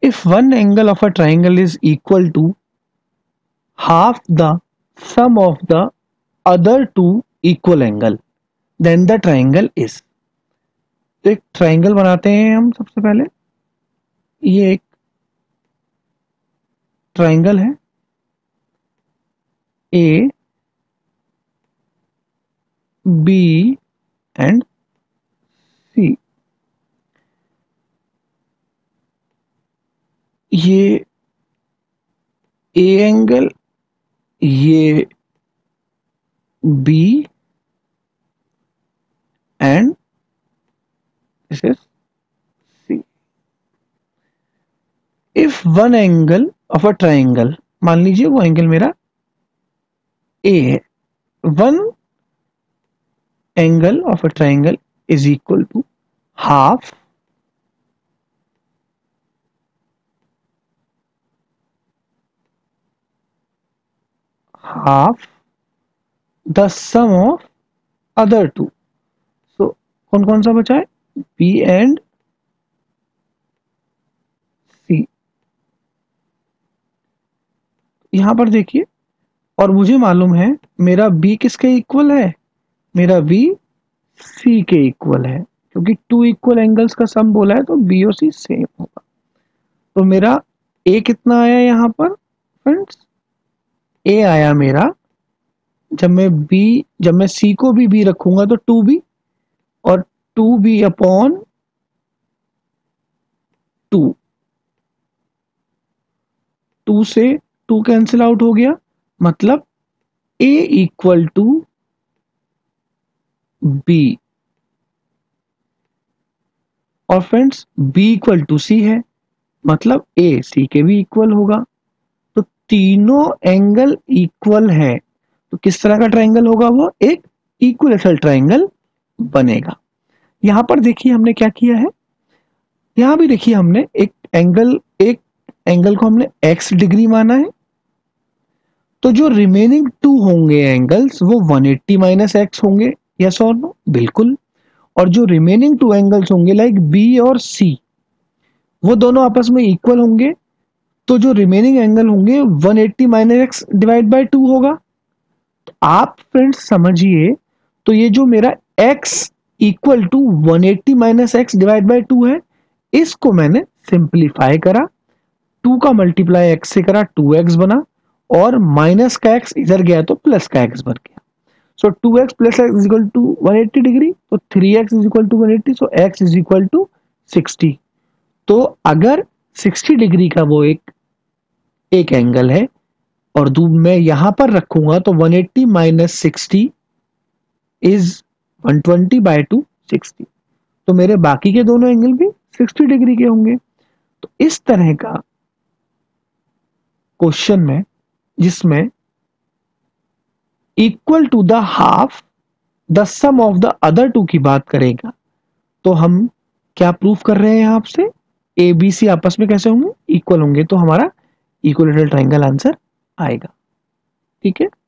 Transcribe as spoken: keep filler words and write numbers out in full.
if one angle of a triangle is equal to half the sum of the other two equal angle, then the triangle is। तो एक triangle बनाते हैं हम। सबसे पहले ये एक ट्राइंगल है ए बी एंड सी। ये ए एंगल, ये B and this is C. If one angle of a triangle, मान लीजिए वो एंगल मेरा ए है, one angle of a triangle is equal to half half the sum of other two. So कौन कौन सा बचा है? B and C. यहां पर देखिए, और मुझे मालूम है मेरा बी किसके इक्वल है? मेरा बी सी के इक्वल है, क्योंकि टू इक्वल एंगल्स का सम बोला है तो बी और सी सेम होगा। तो मेरा ए कितना आया यहाँ पर फ्रेंड्स? ए आया मेरा, जब मैं बी जब मैं सी को भी बी रखूंगा तो टू बी, और two B upon two, two से टू कैंसिल आउट हो गया, मतलब ए इक्वल टू बी। और friends B equal to C है, मतलब ए सी के भी इक्वल होगा। तो तीनों एंगल इक्वल है, तो किस तरह का ट्राइंगल होगा? वो एक इक्विलैटरल ट्राइंगल बनेगा। यहां पर देखिए हमने क्या किया है, यहां भी देखिए हमने एक एंगल एक एंगल को हमने x डिग्री माना है, तो जो रिमेनिंग टू होंगे एंगल्स वो वन एट्टी माइनस एक्स होंगे। यस और नो? बिल्कुल। और जो रिमेनिंग टू एंगल्स होंगे लाइक बी और सी, वो दोनों आपस में इक्वल होंगे, तो जो रिमेनिंग एंगल होंगे one eighty minus X divide by two होगा। तो आप फ्रेंड्स समझिए, तो ये जो मेरा x equal to one eighty minus X divide by two है, इसको मैंने सिंप्लीफाई करा, टू का मल्टीप्लाई x से करा, टू एक्स बना, और माइनस का x इधर गया तो प्लस का x बन गया। So two X plus X is equal to one eighty degree, तो three X is equal to one eighty, so x is equal to sixty. तो अगर सिक्सटी डिग्री का वो एक एक एंगल है और दू मैं यहां पर रखूंगा तो one eighty minus sixty is one twenty by two sixty, तो मेरे बाकी के दोनों एंगल भी सिक्सटी डिग्री के होंगे। तो इस तरह का क्वेश्चन में जिसमें equal to the half the sum of the other two की बात करेगा, तो हम क्या प्रूफ कर रहे हैं आपसे? ए बी सी आपस में कैसे होंगे? इक्वल होंगे, तो हमारा इक्विलैटरल ट्राइंगल आंसर आएगा। ठीक है।